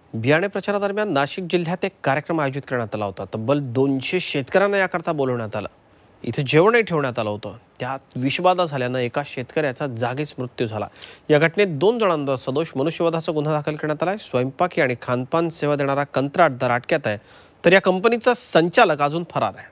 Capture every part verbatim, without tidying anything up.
बियाणे प्रचारादरम्यान नाशिक जिल्ह्यात एक कार्यक्रम आयोजित करण्यात आला होता। तब्बल दोनशे शेतकऱ्यांना याकरता बोलवण्यात आलं। इथे जेवणही ठेवण्यात आलं होतं। त्यात विषबाधा झाल्यानं एका शेतकऱ्याचा जागीच मृत्यू झाला। या घटनेत दोन जणांवर सदोष मनुष्यवधाचा गुन्हा दाखल करण्यात आलाय। स्वयंपाकी आणि खानपान सेवा देणारा कंत्राटदार अटकेत आहे, तर या कंपनीचा संचालक अजून फरार आहे।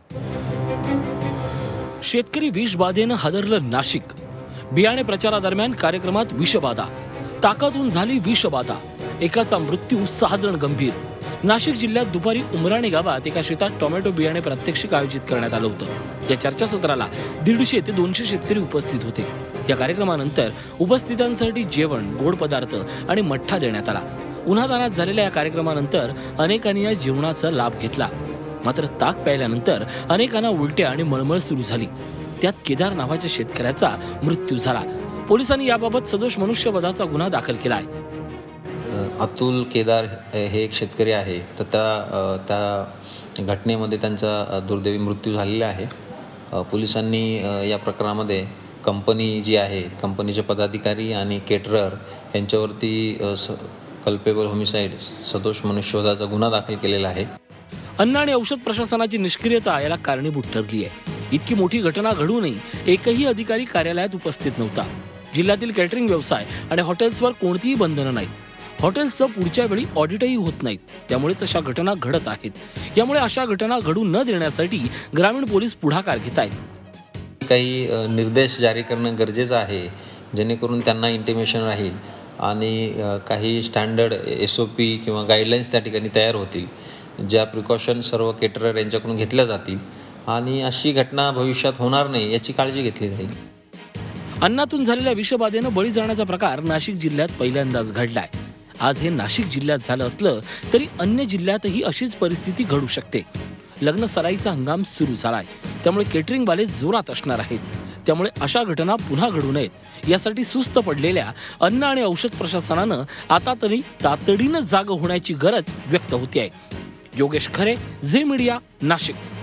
शेतकरी विषबाधेनं हादरलं नाशिक। बियाणे प्रचारादरम्यान कार्यक्रमात विषबाधा, ताकातून झाली विषबाधा, एकाचा मृत्यू, सहा जण गंभीर। नाशिक जिल्ह्यात दुपारी उमराणे गावात एका शेतात टोमॅटो बियाणे प्रात्यक्षिक आयोजित करण्यात आलं होतं। या चर्चासत्राला दीडशे ते दोनशे शेतकरी उपस्थित होते। या कार्यक्रमानंतर उपस्थितांसाठी जेवण, गोड पदार्थ आणि मठ्ठा देण्यात आला। उन्हातान्हात झालेल्या या कार्यक्रमानंतर अनेकांनी या जेवणाचा लाभ घेतला। मात्र ताक प्यायल्यानंतर अनेकांना उलट्या आणि मळमळ सुरू झाली। त्यात केदार नावाच्या शेतकऱ्याचा मृत्यू झाला। पोलिसांनी याबाबत सदोष मनुष्यवधाचा गुन्हा दाखल केला आहे। अतुल केदार हे एक शेतकरी आहे, तर त्या त्या घटनेमध्ये त्यांचा दुर्दैवी मृत्यू झालेला आहे। पोलिसांनी या प्रकरणामध्ये कंपनी जी आहे, कंपनीचे पदाधिकारी आणि केटरर यांच्यावरती कल्पेबल होमिसाइड सदोष मनुष्यवधाचा गुन्हा दाखल केलेला आहे। अन्न आणि औषध प्रशासनाची निष्क्रियता याला कारणीभूत ठरली आहे। इतकी मोठी घटना घडूनही एकही अधिकारी कार्यालयात उपस्थित नव्हता। जिल्ह्यातील कॅटरिंग व्यवसाय आणि हॉटेल्सवर कोणतीही बंधनं नाहीत। हॉटेल्सचं पुढच्या वेळी ऑडिटही होत नाहीत, त्यामुळेच अशा घटना घडत आहेत। यामुळे अशा घटना घडू न देण्यासाठी ग्रामीण पोलीस पुढाकार घेत आहेत। काही निर्देश जारी करणं गरजेचं आहे, जेणेकरून त्यांना इंटिमेशन राहील आणि काही स्टँडर्ड एस ओ पी किंवा गाईडलाईन्स त्या ठिकाणी तयार होतील, ज्या प्रिकॉशन सर्व केटरर यांच्याकडून घेतल्या जातील आणि अशी घटना भविष्यात होणार नाही याची काळजी घेतली जाईल। अन्नातून झालेल्या विषबाधेनं बळी जाण्याचा प्रकार नाशिक जिल्ह्यात पहिल्यांदाच घडलाय। आज हे नाशिक जिल्ह्यात झालं असलं तरी अन्य जिल्ह्यातही अशीच परिस्थिती घडू शकते। लग्न सराईचा हंगाम सुरू झालाय, त्यामुळे केटरिंगवाले जोरात असणार आहेत। त्यामुळे अशा घटना पुन्हा घडू नयेत यासाठी सुस्त पडलेल्या अन्न आणि औषध प्रशासनानं आता तरी तातडीनं जाग होण्याची गरज व्यक्त होती आहे। योगेश खरे, झी मीडिया, नाशिक।